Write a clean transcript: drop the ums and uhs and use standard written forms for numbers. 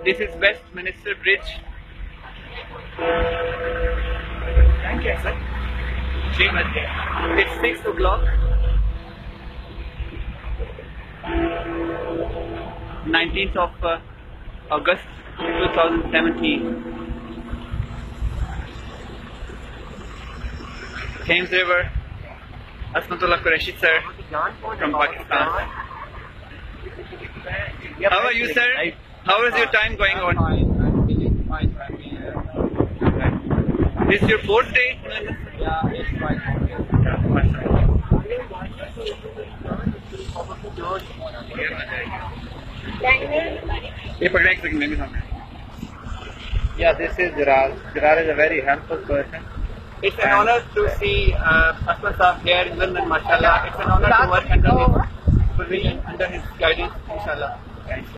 This is Westminster Bridge. Thank you, sir. It's 6 o'clock. 19th of August 2017. Thames River. Asmatullah Qureshi sir from Pakistan. How are you, sir? How is your time going on? This is your 4th day? Yeah, it's fine. Yeah, this is Jarrar. Jarrar is a very helpful person. It's an honor to see Asma Saab here in London, mashallah. It's an honor to work under his supervision, under his guidance, inshallah. Thanks.